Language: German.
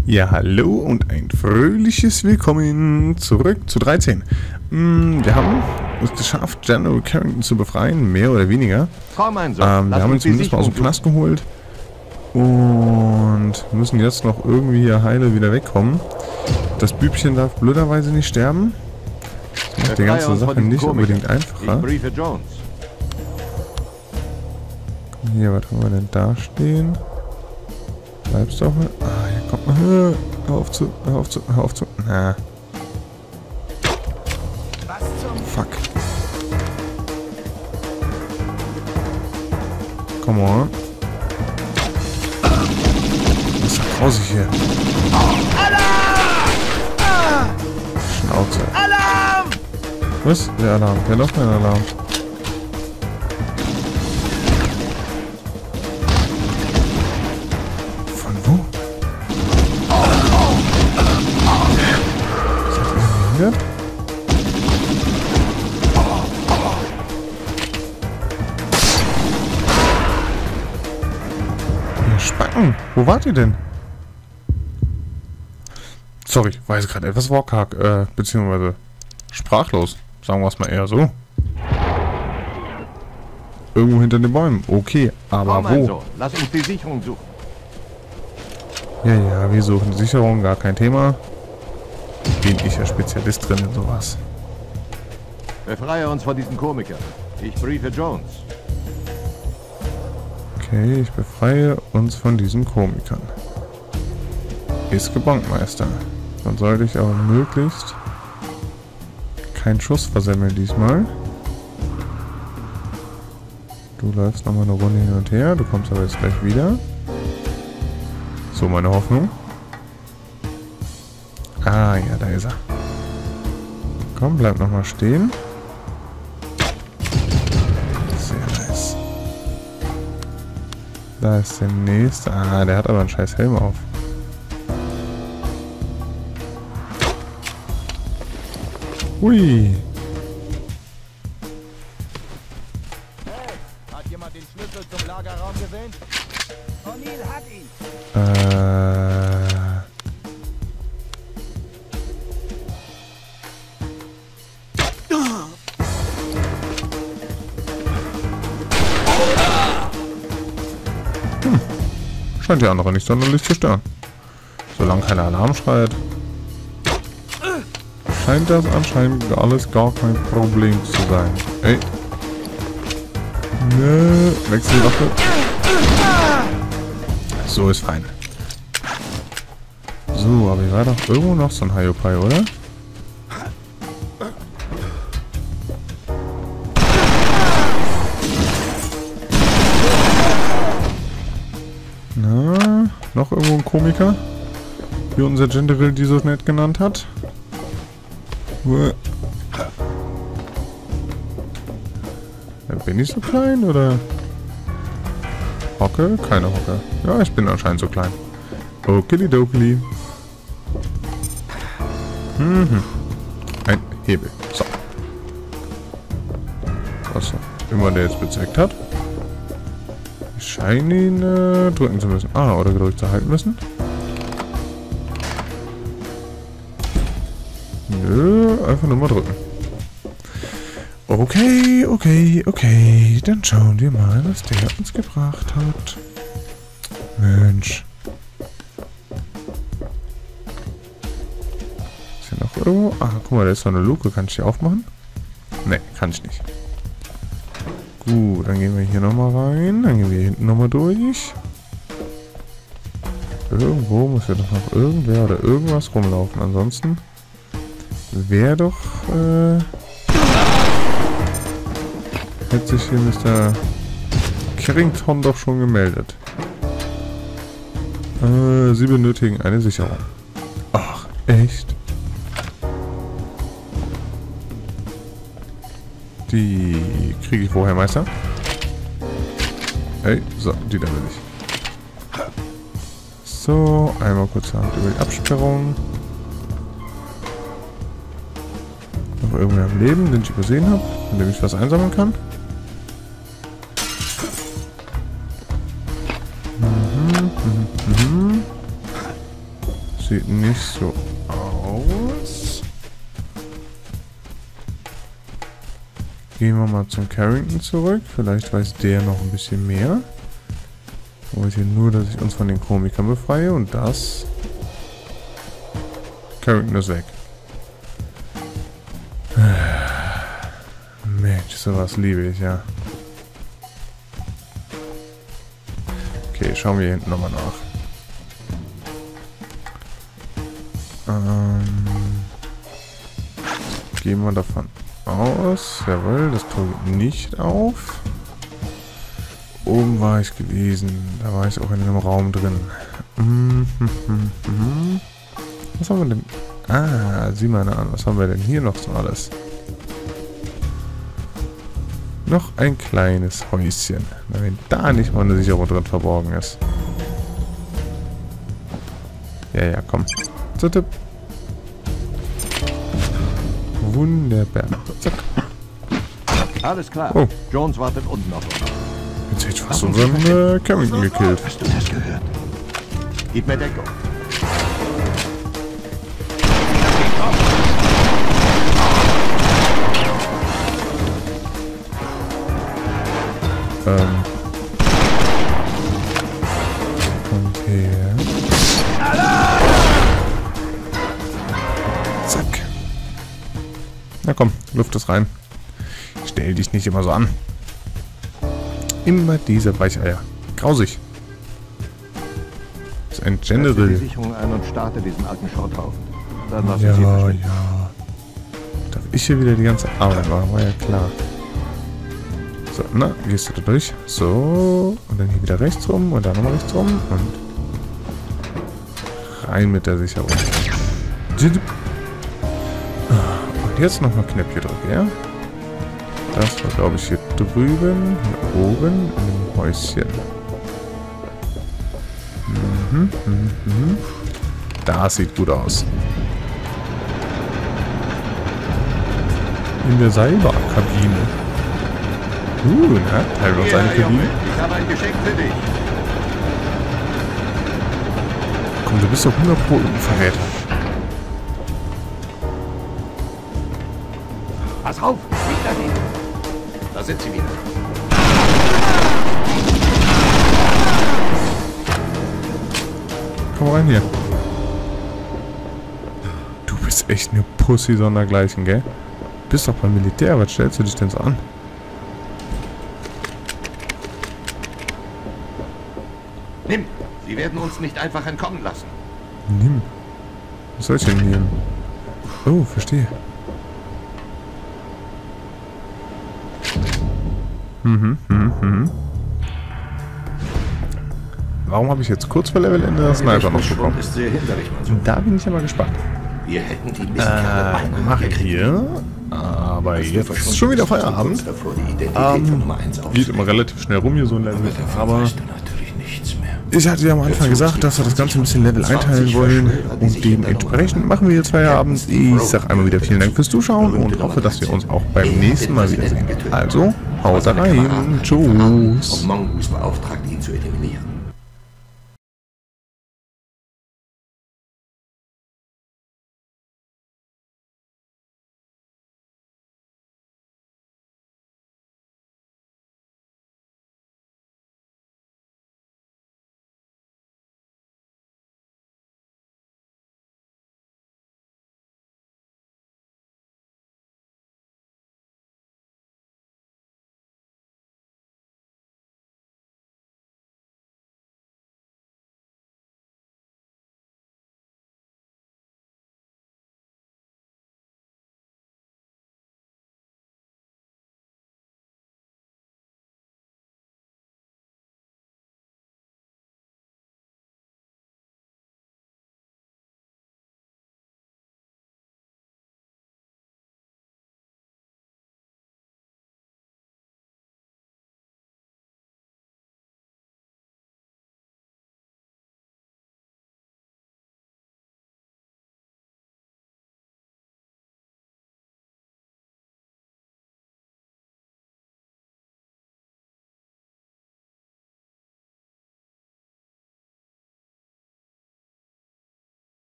Ja, hallo und ein fröhliches Willkommen zurück zu 13. Wir haben es geschafft, General Carrington zu befreien, mehr oder weniger. Komm, mein Wir Sohn, haben ihn zumindest mal aus dem Knast geholt. Und müssen jetzt noch irgendwie hier heile wieder wegkommen. Das Bübchen darf blöderweise nicht sterben. Das macht die ganze Sache nicht unbedingt einfacher. Hier, was haben wir denn da stehen? Bleibst du auch mal? Ah, hier kommt mal. Hör auf zu. Na. Fuck. Come on. Was ist da grausig hier? Schnauze. Alarm! Was? Der Alarm. Ja, noch kein Alarm. Von wo? Ist das irgendwie behindert? Ihr Spacken! Wo wart ihr denn? Sorry, war jetzt gerade etwas wortkarg, beziehungsweise sprachlos. Sagen wir es mal eher so. Irgendwo hinter den Bäumen. Okay, aber wo? Lass uns die Sicherung suchen. Ja, wir suchen Sicherung, gar kein Thema. Bin ich ja Spezialist drin in sowas. Befreie uns von diesen Komikern. Ich briefe Jones. Okay, ich befreie uns von diesen Komikern. Ist Gebankmeister. Dann sollte ich aber möglichst keinen Schuss versemmeln diesmal. Du läufst nochmal eine Runde hin und her. Du kommst aber jetzt gleich wieder. So, meine Hoffnung. Ah, ja, da ist er. Komm, bleib nochmal stehen. Sehr nice. Da ist der nächste. Ah, der hat aber einen scheiß Helm auf. Hui. Hey, hat jemand den Schlüssel zum Lagerraum gesehen? O'Neill hat ihn. Scheint die andere nicht sonderlich zu stören. Solange keiner Alarm schreit, scheint das anscheinend alles gar kein Problem zu sein. Ey. Nö, wechsel die Waffe. So ist fein. So, aber hier war doch irgendwo noch so ein Haiopai, oder? Na, noch irgendwo ein Komiker? Wie unser General die so nett genannt hat. Bin ich so klein, oder? Hocke? Keine Hocke. Ja, ich bin anscheinend so klein. Okidokili. Ein Hebel. So. Was immer der jetzt bezweckt hat. Ich scheine ihn drücken zu müssen. Ah, oder gedrückt zu halten müssen. Nö, einfach nur mal drücken. Okay. Dann schauen wir mal, was der uns gebracht hat. Mensch. Ist hier noch irgendwo? Ah, guck mal, da ist so eine Luke. Kann ich die aufmachen? Ne, kann ich nicht. Gut, dann gehen wir hier nochmal rein. Dann gehen wir hier hinten nochmal durch. Irgendwo muss ja doch noch irgendwer oder irgendwas rumlaufen. Ansonsten wäre doch, hätte sich hier Mr. Carrington doch schon gemeldet. Sie benötigen eine Sicherung. Ach, echt? Die kriege ich woher, Meister? Hey, so, die da will ich. So, einmal kurz Hand über die Absperrung. Noch irgendwer am Leben, den ich übersehen habe, von dem ich was einsammeln kann. Sieht nicht so aus. Gehen wir mal zum Carrington zurück. Vielleicht weiß der noch ein bisschen mehr. Ich weiß hier nur, dass ich uns von den Komikern befreie und das... Carrington ist weg. Mensch, sowas liebe ich, ja. Okay, schauen wir hier hinten nochmal nach. Gehen wir davon aus. Jawohl, das Tor geht nicht auf. Oben war ich gewesen. Da war ich auch in einem Raum drin. Was haben wir denn? Ah, sieh mal an. Was haben wir denn hier noch so alles? Noch ein kleines Häuschen. Wenn da nicht mal eine Sicherung drin verborgen ist. Ja, komm. Tipp. Wunderbar. Zack. Alles klar. Oh. Jones wartet unten auf uns. Jetzt hätte ich fast unseren Carrington gekillt. Hast du das gehört? Gib mir Deckung. Kommt her. Zack. Na komm, Luft ist rein. Stell dich nicht immer so an. Immer diese Weicheier. Grausig. Das ist ein Setze die General. Sicherung ein und starte diesen alten Schrotthaufen. Dann lassen Ja, Sie verschwinden. ja. Darf ich hier wieder die ganze Arbeit machen? War ja klar. So, na, gehst du da durch? So. Und dann hier wieder rechts rum und dann nochmal rechts rum und rein mit der Sicherung. Und jetzt nochmal Knöpfchen drücken, ja? Das war, glaube ich, hier drüben, hier oben in dem Häuschen. Das sieht gut aus. In der Seilbahnkabine. Na, teilen wir uns eine Kabine. Ich habe ein Geschenk für dich. Komm, du bist doch 100 Pro ein Verräter. Pass auf, nicht dahin. Da sind sie wieder. Komm rein hier. Du bist echt eine Pussy sondergleichen, gell? Bist doch beim Militär, was stellst du dich denn so an? Nimm, sie werden uns nicht einfach entkommen lassen. Nimm. Was soll ich denn nehmen? Oh, verstehe. Warum habe ich jetzt kurz vor Levelende das Sniper noch bekommen? Ist sehr hinderlich, mein Sohn. Da bin ich aber gespannt. Wir hätten die Mistkerle beinahe Mache ich gekriegt. hier. Aber jetzt ist schon wieder Feierabend. Davor, die Identität von Nummer 1 Geht immer relativ schnell rum hier so ein Level. Aber weißt du natürlich nichts mehr. ich hatte ja am Anfang gesagt, dass wir das Ganze ein bisschen Level einteilen wollen. Und dementsprechend machen wir jetzt Feierabend. Ich sag einmal wieder vielen Dank fürs Zuschauen und hoffe, dass wir uns auch beim nächsten Mal wiedersehen. Also, haut rein. Tschüss. Mongoose beauftragt, ihn zu eliminieren.